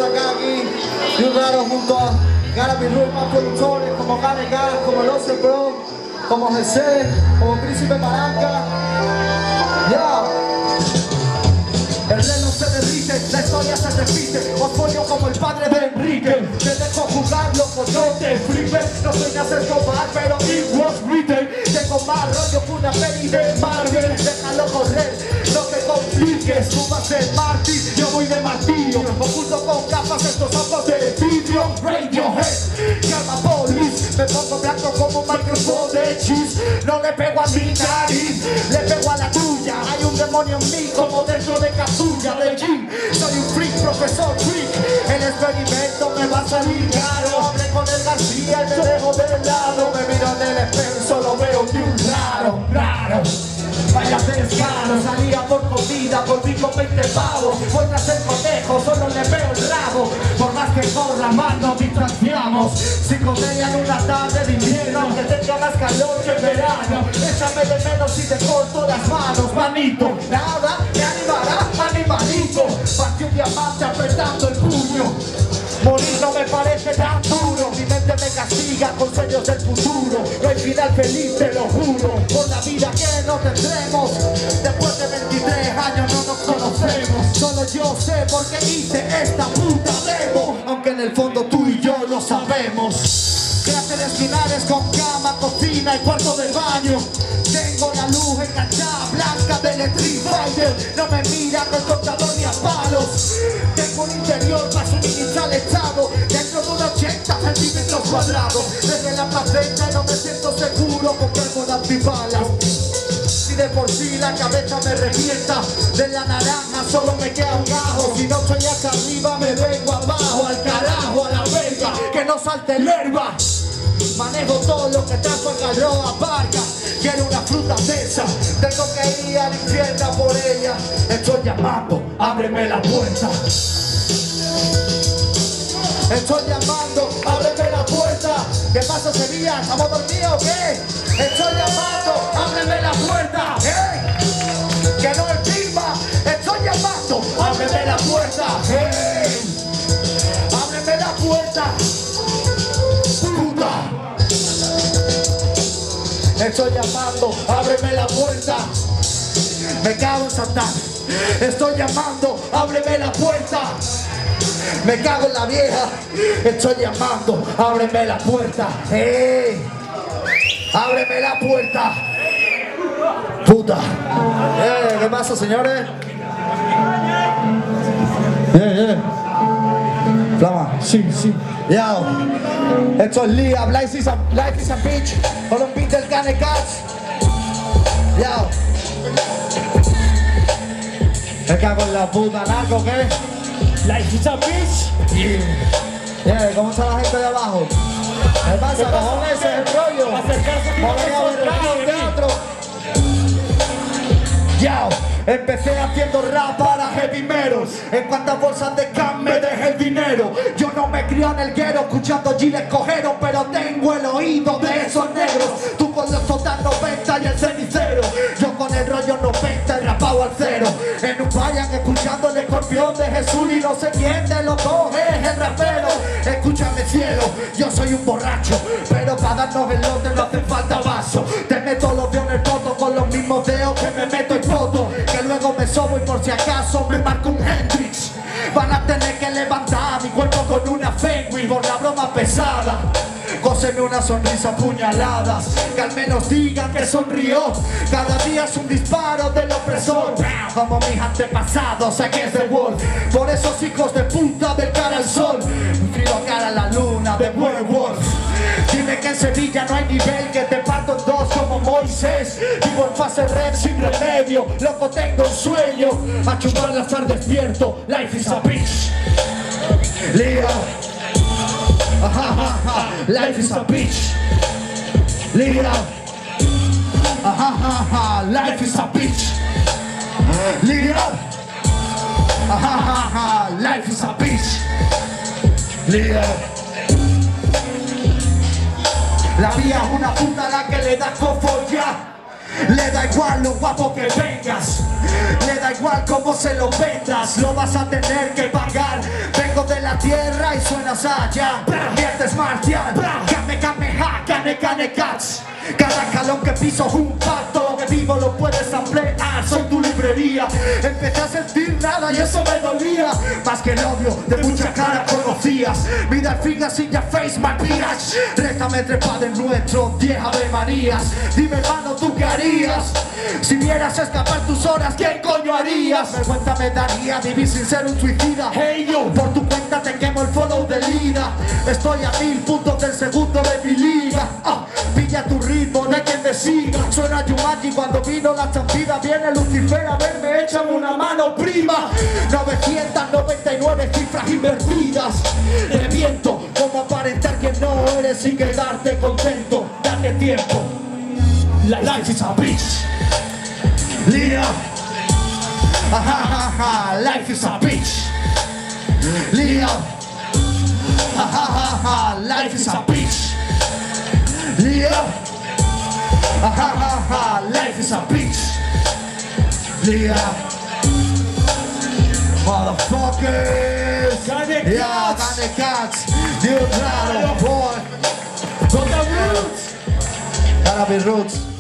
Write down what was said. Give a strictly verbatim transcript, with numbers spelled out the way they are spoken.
acá aquí y un raro junto a Garaby Ruiz, más productores como Kane Gas, como Los Bro, como Jesse, como Príncipe Palanca. Ya. El reloj se derrite, la historia se repite. Os pollo como el padre de Enrique. Te dejo jugarlo con no te flipes. No soy Nasser Escobar, pero it was written. Tengo más rollo que una peli de Marvel. Déjalo correr, no te compliques. Tú vas a ser Marty, yo voy de martillo. Oculto con gafas estos ojos de vidrio. Radiohead, llama Police. Me pongo blanco como un micrófono de cheese. No le pego a mi nariz, le pego a la tuya. Hay un demonio en mí como dentro de Kazuya de Jim. Soy un freak, profesor freak. El experimento me va a salir caro. Hablé con el García y me dejo de lado. Me miro en el espejo y solo veo de un raro, raro. Vaya descaro, salía por comida, volví con veinte pavos. Voy tras el conejo, solo le veo el rabo. Por más que corra, más nos distanciamos. Psicodelia en una tarde de invierno, aunque tenga más calor que en verano. Échame de menos y te corto las manos, manito. Nada me animará, animalito. Partí un diamante apretando el puño. Morir no me parece tan duro. Mi mente me castiga con sueños del futuro. No hay final feliz, te lo juro. Por la vida que no tendremos. Después de veintitrés años no nos conocemos. Solo yo sé por qué hice esta puta demo. Aunque en el fondo tú y yo lo sabemos. Clase de esquinares con cama, cocina y cuarto de baño. Tengo la luz enganchada, blanca del Street Fighter. No me mira con contador ni a palos. Tengo un interior para suministrar echado dentro de unos ochenta centímetros cuadrados. Desde la placenta no me siento seguro con cargo de antibalas. Si de por sí la cabeza me revienta, de la naranja solo me queda un gajo. Si no soy acá arriba me vengo abajo, al carajo, a la verga, que no salte el herba. Manejo todo lo que trajo en Galroa Barca. Quiero una fruta de esa. Tengo que ir al infierno por ella. Estoy llamando, ábreme la puerta. Estoy llamando, ábreme la puerta. ¿Qué pasa, Sevilla? ¿Estamos dormidos o qué? Estoy llamando, ábreme la puerta. ¡Hey! Que no es firma. Estoy llamando, ábreme la puerta. ¡Hey! Ábreme la puerta. Estoy llamando, ábreme la puerta. Me cago en Satán. Estoy llamando, ábreme la puerta. Me cago en la vieja. Estoy llamando, ábreme la puerta. ¡Hey! Ábreme la puerta. Puta. Eh, ¿qué pasa, señores? Eh, eh. Flama. Sí, sí. Yo, esto es Liam, Life is a, life is a bitch. Con los beats del Kane Gas. Yo. Me cago en la puta, narco, ¿qué? Life is a bitch. Yeah. Yeah, ¿cómo está la gente de abajo? ¿Qué pasa, cojones? Ese es el rollo. Acercarse a el teatro. Yo. Empecé haciendo rap para heavymeros. En cuantas bolsas de can me dejé el dinero. Yo no me crié en el guero escuchando giles cojeros, pero tengo el oído de esos negros. Tú con los total noventa y el cenicero. Yo con el rollo noventa y rapado al cero. En un vayan escuchando el escorpión de Jesús y no sé quién de los dos es el rapero. Escúchame cielo, yo soy un borracho, pero para darnos el lote no hace falta vaso. Te meto los dedos en el toto con los mismos dedos que me meto en foto. Que luego me sobo y por si acaso me marco un Hendrix. Van a tener que levantar mi cuerpo con una Fenwick por la broma pesada. Cóseme una sonrisa puñaladas, que al menos digan que sonrió. Cada día es un disparo del opresor, como mis antepasados against the wall. Por esos hijos de puta del cara al sol, frío cara a la luna de werewolf. Dime que en Sevilla no hay nivel, que te parto en dos como Moisés. Vivo en fase red sin remedio, loco tengo un sueño. A chuparla estar despierto, life is a bitch. Leo. Life is a bitch. Leo. Life is a bitch. Leo. Life is a bitch. Leo. La vida es una puta a la que le das con follar. Le da igual lo guapo que vengas, le da igual cómo se lo vendas, lo vas a tener que pagar. Vengo de la Saiyan, viernes marcial, Kame Kameha, Kane Kane Cats. Cada calón que piso es un pacto, lo que vivo lo puedes ampliar, soy tu librería. Empecé a sentir nada y eso me dolía, más que el odio de muchas caras conocías. Middle fingers in your face, my bitch. Réstame entre padres nuestros, diez Ave Marías. Dime hermano, ¿tú qué harías? Si vieras escapar tus horas, ¿qué coño harías? Vergüenza me daría vivir sin ser un suicida. Hey yo, por tu cuenta te quemo el follow de Lida. Estoy a mil puntos del segundo de mi liga. Ah, pilla tu ritmo, no hay quien te siga. Suena Yumanji cuando vino la champida. Viene Lucifer a verme, échame una mano prima. novecientas noventa y nueve cifras invertidas. Reviento, como aparentar que no eres sin quedarte contento. Date tiempo. Life is a bitch. Lea. Ajajaja, life is a bitch. Lea. Ajajaja, life is a bitch. Lea. Ajajaja, life is a bitch. Lea. Motherfuckers. Yeah, Kane Cats. New Claro, boy. Got the roots. Gotta be roots.